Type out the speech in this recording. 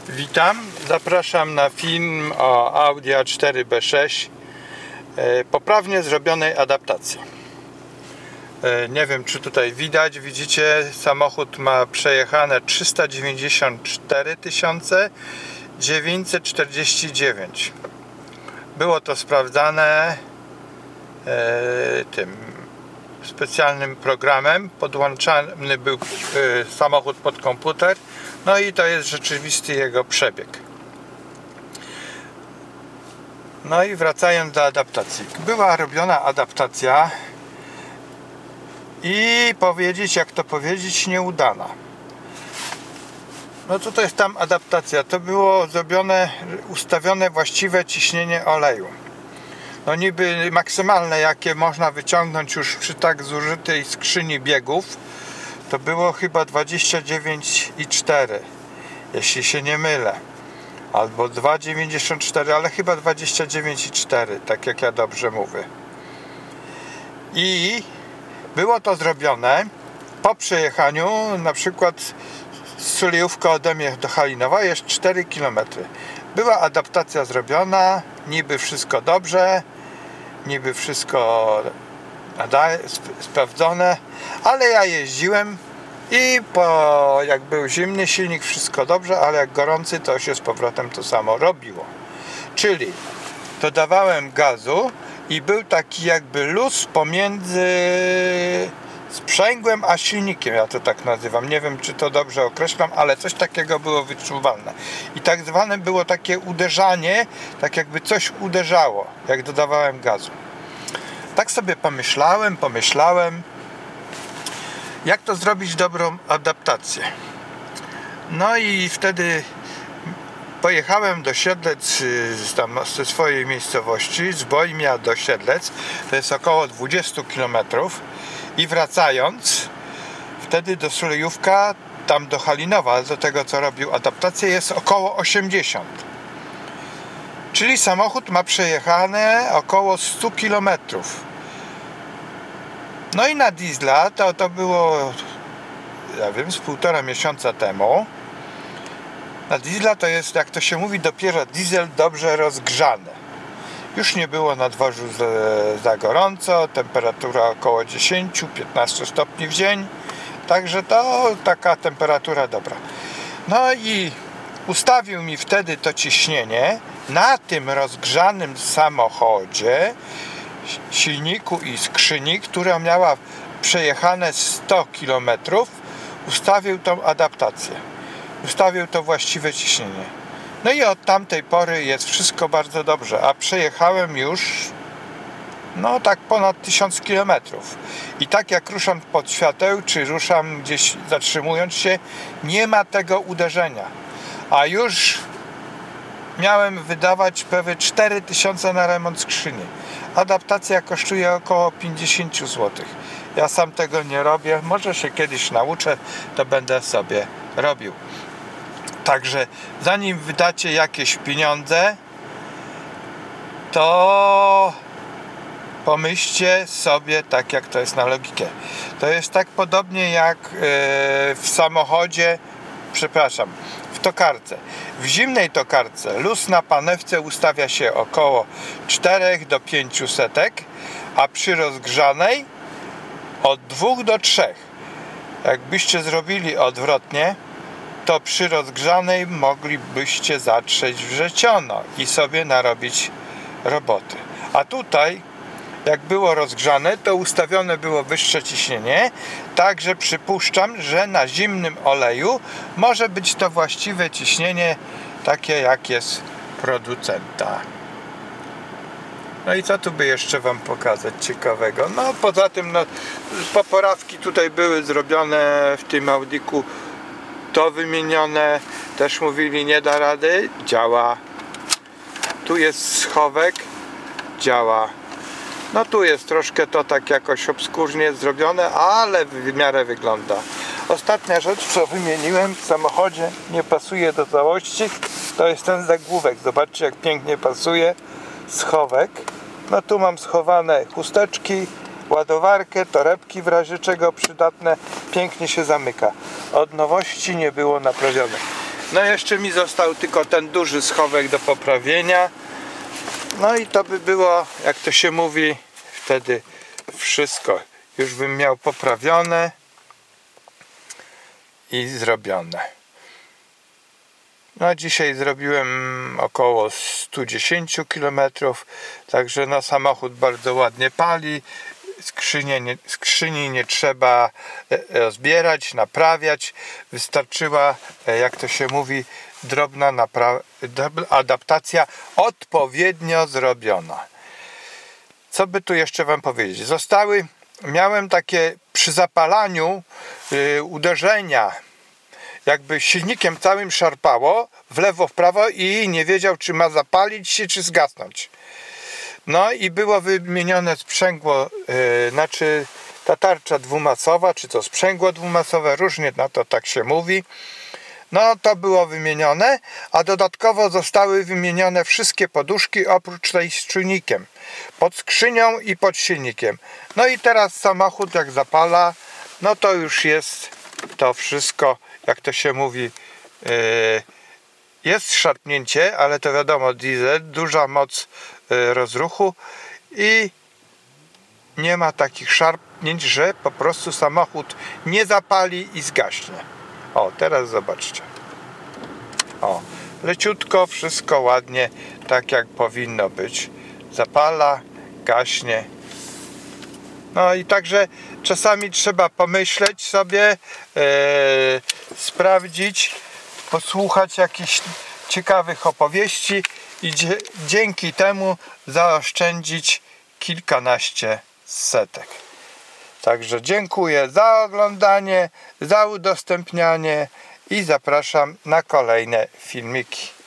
Witam, zapraszam na film o Audi A4B6 poprawnie zrobionej adaptacji. Nie wiem, czy tutaj widać, widzicie, samochód ma przejechane 394 949. Było to sprawdzane tym specjalnym programem, podłączany był samochód pod komputer, no i to jest rzeczywisty jego przebieg. No i wracając do adaptacji, była robiona adaptacja i jak to powiedzieć, nieudana. No tutaj jest tam adaptacja, to było zrobione, ustawione właściwe ciśnienie oleju. No niby maksymalne, jakie można wyciągnąć już przy tak zużytej skrzyni biegów, to było chyba 29,4, jeśli się nie mylę, albo 2,94, ale chyba 29,4, tak jak ja dobrze mówię. I było to zrobione po przejechaniu, na przykład z Sulejówka ode mnie do Halinowa jest 4 km. Była adaptacja zrobiona, niby wszystko dobrze, niby wszystko sprawdzone, ale ja jeździłem i jak był zimny silnik, wszystko dobrze, ale jak gorący, to się z powrotem to samo robiło. Czyli dodawałem gazu i był taki jakby luz pomiędzy sprzęgłem a silnikiem, ja to tak nazywam, nie wiem, czy to dobrze określam, ale coś takiego było wyczuwalne i tak zwane było takie uderzanie, tak jakby coś uderzało, jak dodawałem gazu. Tak sobie pomyślałem, jak to zrobić dobrą adaptację. No i wtedy pojechałem do Siedlec, tam ze swojej miejscowości, z Bojmia do Siedlec, to jest około 20 km, i wracając wtedy do Sulejówka, tam do Halinowa, do tego co robił adaptację, jest około 80. Czyli samochód ma przejechane około 100 km. No i na diesla to było, ja wiem, z 1,5 miesiąca temu. Na diesla to jest, jak to się mówi, dopiero diesel dobrze rozgrzany. Już nie było na dworzu za gorąco, temperatura około 10-15 stopni w dzień, także to taka temperatura dobra. No i ustawił mi wtedy to ciśnienie na tym rozgrzanym samochodzie, silniku i skrzyni, która miała przejechane 100 km, ustawił tą adaptację, ustawił to właściwe ciśnienie. No i od tamtej pory jest wszystko bardzo dobrze, a przejechałem już no tak ponad 1000 km. I tak jak ruszam pod świateł, czy ruszam gdzieś zatrzymując się, nie ma tego uderzenia. A już miałem wydawać prawie 4000 na remont skrzyni. Adaptacja kosztuje około 50 zł. Ja sam tego nie robię, może się kiedyś nauczę, to będę sobie robił. Także zanim wydacie jakieś pieniądze, to pomyślcie sobie tak, jak to jest na logikę. To jest tak podobnie jak w samochodzie, w tokarce. W zimnej tokarce luz na panewce ustawia się około 4 do 500, a przy rozgrzanej od 2 do 3. Jakbyście zrobili odwrotnie, to przy rozgrzanej moglibyście zatrzeć wrzeciono i sobie narobić roboty. A tutaj, jak było rozgrzane, to ustawione było wyższe ciśnienie, także przypuszczam, że na zimnym oleju może być to właściwe ciśnienie, takie jak jest producenta. No i co tu by jeszcze wam pokazać ciekawego? No poza tym, no, poprawki tutaj były zrobione w tym Audiku, to wymienione, też mówili nie da rady, działa. Tu jest schowek, działa. No tu jest troszkę to tak jakoś obskurnie zrobione, ale w miarę wygląda. Ostatnia rzecz, co wymieniłem w samochodzie, nie pasuje do całości, to jest ten zagłówek. Zobaczcie, jak pięknie pasuje schowek. No tu mam schowane chusteczki, ładowarkę, torebki w razie czego przydatne, pięknie się zamyka. Od nowości nie było naprawione. No jeszcze mi został tylko ten duży schowek do poprawienia. No i to by było, jak to się mówi, wtedy wszystko. Już bym miał poprawione i zrobione. No dzisiaj zrobiłem około 110 km, także no samochód bardzo ładnie pali. Skrzyni nie trzeba rozbierać, naprawiać. Wystarczyła, jak to się mówi, drobna adaptacja odpowiednio zrobiona. Co by tu jeszcze wam powiedzieć? Miałem takie przy zapalaniu uderzenia, jakby silnikiem całym szarpało w lewo, w prawo i nie wiedział, czy ma zapalić się, czy zgasnąć. No i było wymienione sprzęgło, znaczy ta tarcza dwumasowa, czy to sprzęgło dwumasowe, różnie na to tak się mówi. No to było wymienione, a dodatkowo zostały wymienione wszystkie poduszki oprócz tej z czujnikiem. Pod skrzynią i pod silnikiem. No i teraz samochód jak zapala, no to już jest to wszystko, jak to się mówi, jest szarpnięcie, ale to wiadomo, diesel, duża moc rozruchu i nie ma takich szarpnięć, że po prostu samochód nie zapali i zgaśnie. O, teraz zobaczcie. O, leciutko, wszystko ładnie, tak jak powinno być. Zapala, gaśnie. No i także czasami trzeba pomyśleć sobie, sprawdzić, posłuchać jakichś ciekawych opowieści i dzięki temu zaoszczędzić kilkanaście setek. Także dziękuję za oglądanie, za udostępnianie i zapraszam na kolejne filmiki.